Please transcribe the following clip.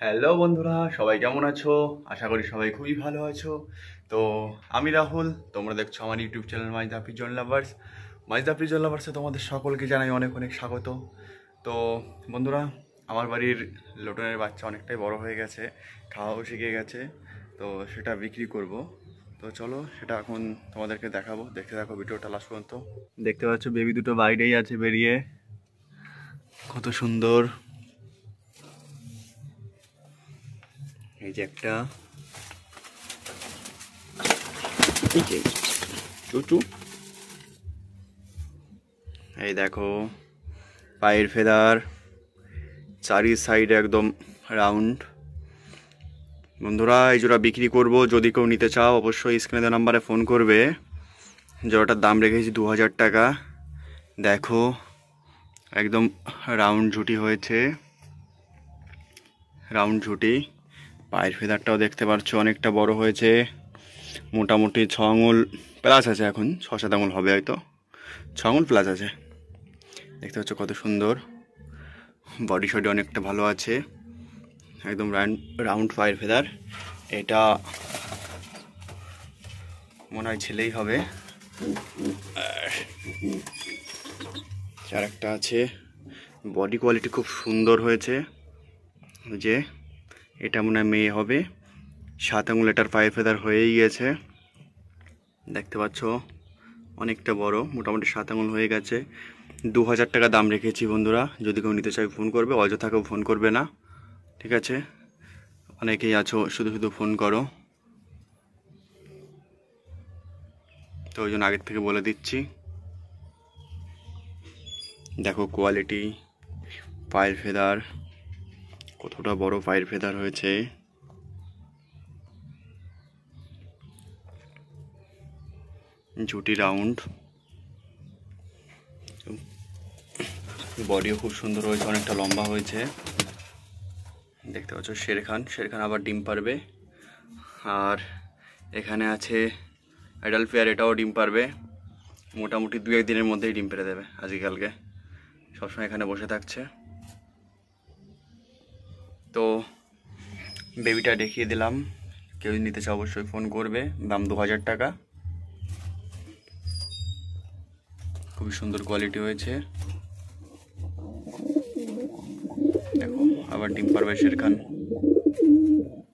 Hello বন্ধুরা, সবাই কেমন আছো? আশা করি সবাই খুবই ভালো আছো। তো আমি রাহুল, তোমরা দেখছো আমার YouTube channel Maijdee pigeon lovers. Maijdee pigeon লাভার্সে তোমাদের সকলকে জানাই অনেক অনেক স্বাগত। তো বন্ধুরা, আমার বাড়ির লোটনের বাচ্চা অনেকটাই বড় হয়ে গেছে, খাওয়াও শিখে গেছে। তো সেটা বিক্রি করব। তো চলো সেটা এখন তোমাদেরকে দেখাবো, দেখতে থাকো ভিডিওটা লাস্ট পর্যন্ত। দেখতে পাচ্ছ বেবি দুটো বাইরেই আছে বেরিয়ে, কত সুন্দর। এই যে একটা চুচু, এই দেখো পায়ের ফেদার, চারি সাইড একদম রাউন্ড। বন্ধুরা, এই জোড়া বিক্রি করব, যদি কেউ নিতে চাও অবশ্যই স্ক্রিনে দেওয়া নাম্বারে ফোন করবে। জোড়াটার দাম রেখেছি 2000 টাকা। দেখো একদম রাউন্ড ঝুটি হয়েছে, রাউন্ড ঝুটি। পায়ের ফেদারটাও দেখতে পাচ্ছ অনেকটা বড় হয়েছে, মোটামুটি 6 আঙুল প্লাস আছে, এখন 6-7 আঙুল হবে হয়তো, 6 আঙুল প্লাস আছে। দেখতে পাচ্ছ কত সুন্দর, বডি শডি অনেকটা ভালো আছে, একদম রাউন্ড পায়ের ফেদার। এটা মনে হয় ছেলেই হবে। আর একটা আছে, বডি কোয়ালিটি খুব সুন্দর হয়েছে। যে এটা মনে হয় মেয়ে হবে, 7 আঙুল এটার পায়ের ফেদার হয়েই গেছে। দেখতে পাচ্ছ অনেকটা বড়, মোটামুটি 7 আঙুল হয়ে গেছে। 2000 টাকা দাম রেখেছি বন্ধুরা, যদি কেউ নিতে চাই ফোন করবে, অযথাকেও ফোন করবে না, ঠিক আছে? অনেকেই আছো শুধু শুধু ফোন করো, তো ওই জন্য আগের থেকে বলে দিচ্ছি। দেখো কোয়ালিটি, পায়ের ফেদার কতটা বড় পায়ের ফেদার হয়েছে। ঝুটি রাউন্ড, বডিও খুব সুন্দর হয়েছে, অনেকটা লম্বা হয়েছে। দেখতে পাচ্ছ শেরখান আবার ডিম পারবে। আর এখানে আছে অ্যাডাল্ট পেয়ার, এটাও ডিম পারবে। মোটামুটি 2-1 দিনের মধ্যেই ডিম পেরে দেবে, আজকালকে সবসময় এখানে বসে থাকছে। তো বেবিটা দেখিয়ে দিলাম, কেউ নিতে চাও অবশ্যই ফোন করবে। দাম 2000 টাকা, খুবই সুন্দর কোয়ালিটি হয়েছে। দেখো আবার ডিম পারবে শেরখান।